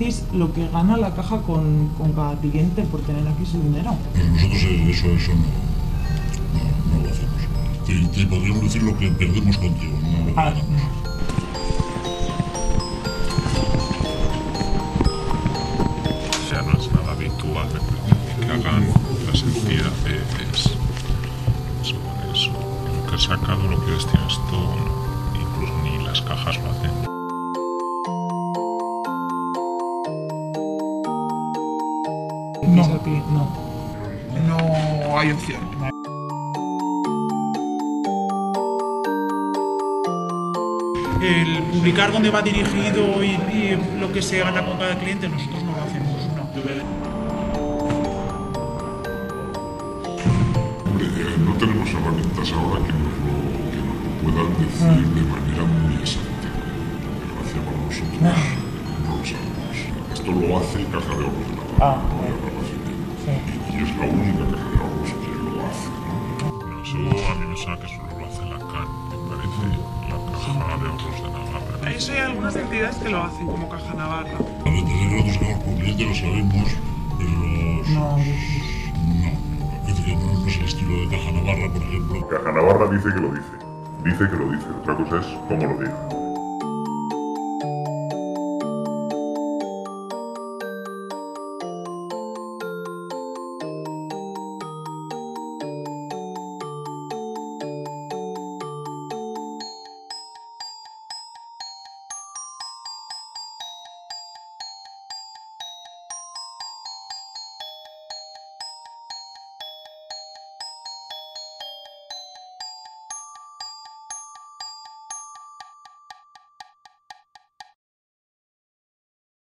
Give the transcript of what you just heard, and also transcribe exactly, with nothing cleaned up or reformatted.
decís lo que gana la caja con, con cada cliente por tener aquí su dinero. Pero nosotros eso, eso no, no, no lo hacemos. Te, te podríamos decir lo que perdemos contigo, no lo que Ah, ganamos. O sea, no es nada habitual que hagan las entidades eso, eso. Lo que he sacado, lo que ves tienes todo, no. Incluso ni las cajas lo hacen. no, no. No hay opción. El publicar dónde va dirigido y, y lo que se gana con cada cliente, nosotros no lo hacemos, no. Hombre, eh, no tenemos herramientas ahora que nos lo, que nos lo puedan decir de manera muy exacta. Por desgracia para nosotros no lo sabemos. Esto lo hace Caja de Ahorros de la Ah, sí. Y, y es la única Caja de Ahorros que lo hace, ¿no? No, eso a mí me suena que solo lo hace la C A N, me parece, la Caja de Ahorros de Navarra. Eso hay algunas entidades que lo hacen, como Caja Navarra. A veces nosotros que vamos por cliente lo sabemos, pero los... No, no. Es que no, no es el estilo de Caja Navarra, por ejemplo. Caja Navarra dice que lo dice. Dice que lo dice. Otra cosa es cómo lo dice.